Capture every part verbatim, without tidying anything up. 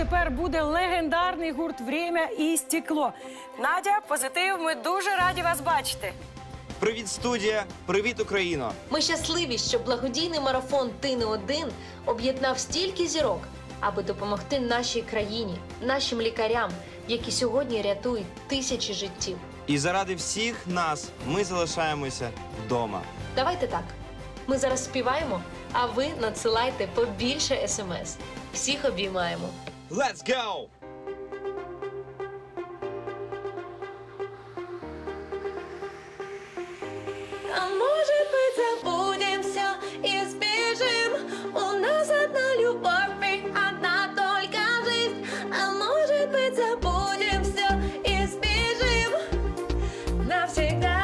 тепер буде легендарний гурт «Время і стекло». Надя, позитив, ми дуже раді вас бачити. Привіт, студія! Привіт, Україно! Ми щасливі, що благодійний марафон «Ти не один» об'єднав стільки зірок, аби допомогти нашій країні, нашим лікарям, які сьогодні рятують тисячі життів. І заради всіх нас ми залишаємося вдома. Давайте так. Ми зараз співаємо, а ви надсилайте побільше смс. Всіх обіймаємо. Let's go! А может быть, забудем все и сбежим? У нас одна любовь и одна только жизнь. А может быть, забудем все и сбежим навсегда.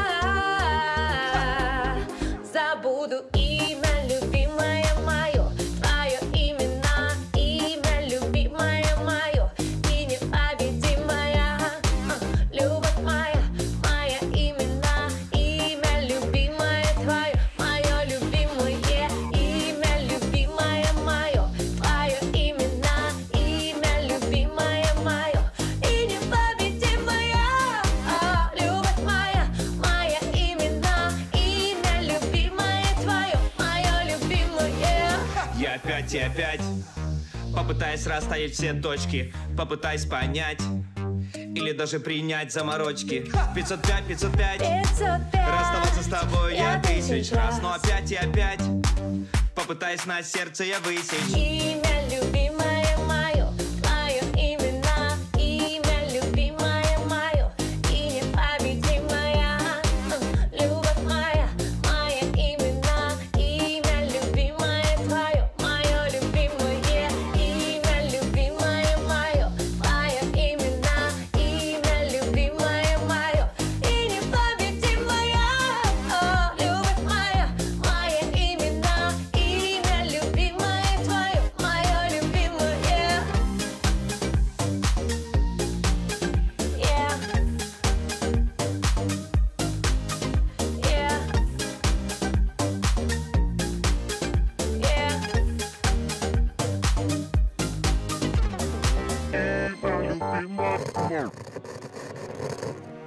Забуду имя, любимое мое, твое имя, имя, любимое мое, ты непобедимая, любовь моя, моя имена, имя, любимое твое, мое любимое, имя, любимое мое, твое имена, имя, любимое мое, и непобедимая, любовь моя, моя имена, имя, любимое твое, мое любимое. Я опять и опять попытаюсь расставить все точки, попытаюсь понять или даже принять заморочки. пятьсот пять, пятьсот пять, расставаться с тобой я тысяч раз, но опять и опять попытаюсь на сердце я высечь. Имя, любимое мое, твое имена, имя, любимое мое, и непобедимая, любовь моя, моя имена, имя, любимое твое, мое любимое, имя, любимое мое, твое имена, имя, любимое мое, и непобедимая, любовь моя, моя имена, имя, любимое твое, мое любимое. Yeah. Yeah. Yeah.